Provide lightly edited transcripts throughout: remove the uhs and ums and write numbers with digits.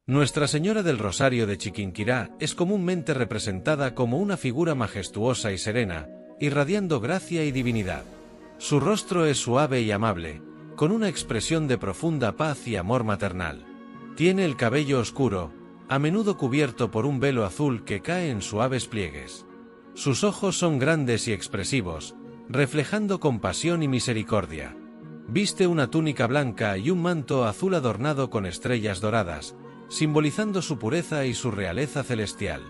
Nuestra Señora del Rosario de Chiquinquirá es comúnmente representada como una figura majestuosa y serena, irradiando gracia y divinidad. Su rostro es suave y amable, con una expresión de profunda paz y amor maternal. Tiene el cabello oscuro, a menudo cubierto por un velo azul que cae en suaves pliegues. Sus ojos son grandes y expresivos, reflejando compasión y misericordia. Viste una túnica blanca y un manto azul adornado con estrellas doradas, simbolizando su pureza y su realeza celestial.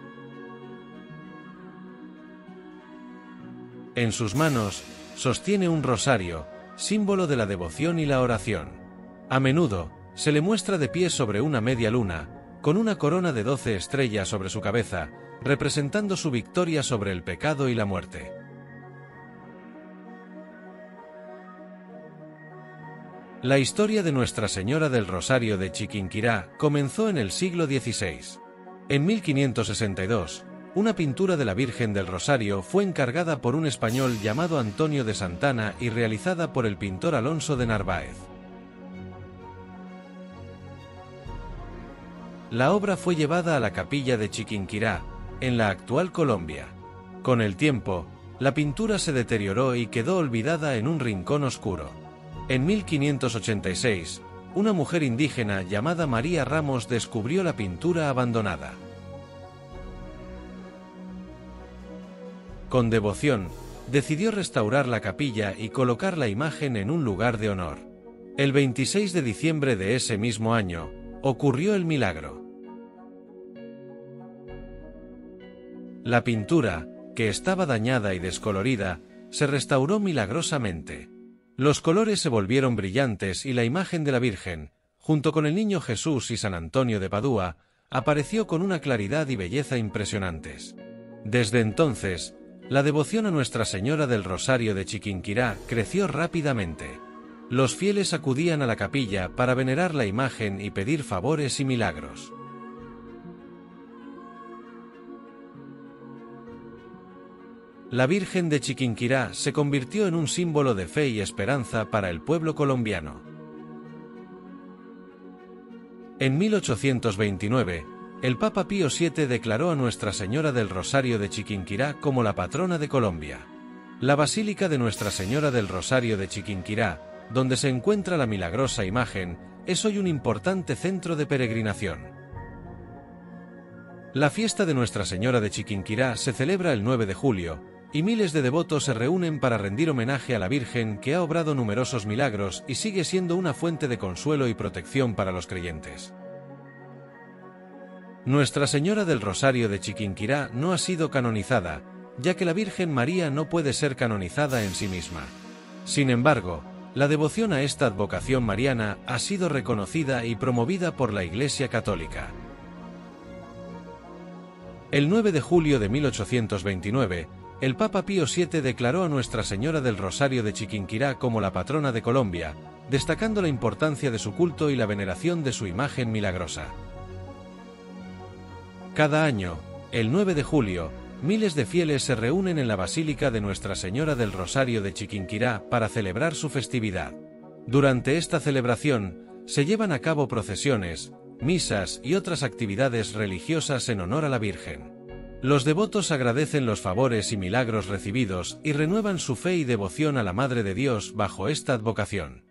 En sus manos, sostiene un rosario, símbolo de la devoción y la oración. A menudo, se le muestra de pie sobre una media luna, con una corona de 12 estrellas sobre su cabeza, representando su victoria sobre el pecado y la muerte. La historia de Nuestra Señora del Rosario de Chiquinquirá comenzó en el siglo XVI. En 1562, una pintura de la Virgen del Rosario fue encargada por un español llamado Antonio de Santana y realizada por el pintor Alonso de Narváez. La obra fue llevada a la capilla de Chiquinquirá, en la actual Colombia. Con el tiempo, la pintura se deterioró y quedó olvidada en un rincón oscuro. En 1586, una mujer indígena llamada María Ramos descubrió la pintura abandonada. Con devoción, decidió restaurar la capilla y colocar la imagen en un lugar de honor. El 26 de diciembre de ese mismo año, ocurrió el milagro. La pintura, que estaba dañada y descolorida, se restauró milagrosamente. Los colores se volvieron brillantes y la imagen de la Virgen, junto con el Niño Jesús y San Antonio de Padua, apareció con una claridad y belleza impresionantes. Desde entonces, la devoción a Nuestra Señora del Rosario de Chiquinquirá creció rápidamente. Los fieles acudían a la capilla para venerar la imagen y pedir favores y milagros. La Virgen de Chiquinquirá se convirtió en un símbolo de fe y esperanza para el pueblo colombiano. En 1829, el Papa Pío VII declaró a Nuestra Señora del Rosario de Chiquinquirá como la patrona de Colombia. La Basílica de Nuestra Señora del Rosario de Chiquinquirá, donde se encuentra la milagrosa imagen, es hoy un importante centro de peregrinación. La fiesta de Nuestra Señora de Chiquinquirá se celebra el 9 de julio, y miles de devotos se reúnen para rendir homenaje a la Virgen que ha obrado numerosos milagros y sigue siendo una fuente de consuelo y protección para los creyentes. Nuestra Señora del Rosario de Chiquinquirá no ha sido canonizada, ya que la Virgen María no puede ser canonizada en sí misma. Sin embargo, la devoción a esta advocación mariana ha sido reconocida y promovida por la Iglesia Católica. El 9 de julio de 1829, el Papa Pío VII declaró a Nuestra Señora del Rosario de Chiquinquirá como la patrona de Colombia, destacando la importancia de su culto y la veneración de su imagen milagrosa. Cada año, el 9 de julio, miles de fieles se reúnen en la Basílica de Nuestra Señora del Rosario de Chiquinquirá para celebrar su festividad. Durante esta celebración, se llevan a cabo procesiones, misas y otras actividades religiosas en honor a la Virgen. Los devotos agradecen los favores y milagros recibidos y renuevan su fe y devoción a la Madre de Dios bajo esta advocación.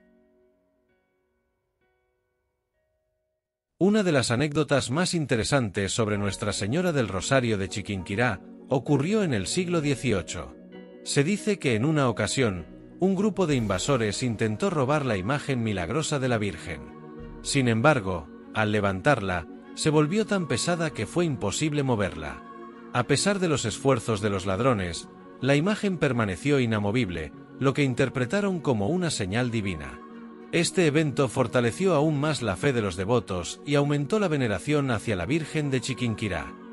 Una de las anécdotas más interesantes sobre Nuestra Señora del Rosario de Chiquinquirá ocurrió en el siglo XVIII. Se dice que en una ocasión, un grupo de invasores intentó robar la imagen milagrosa de la Virgen. Sin embargo, al levantarla, se volvió tan pesada que fue imposible moverla. A pesar de los esfuerzos de los ladrones, la imagen permaneció inamovible, lo que interpretaron como una señal divina. Este evento fortaleció aún más la fe de los devotos y aumentó la veneración hacia la Virgen de Chiquinquirá.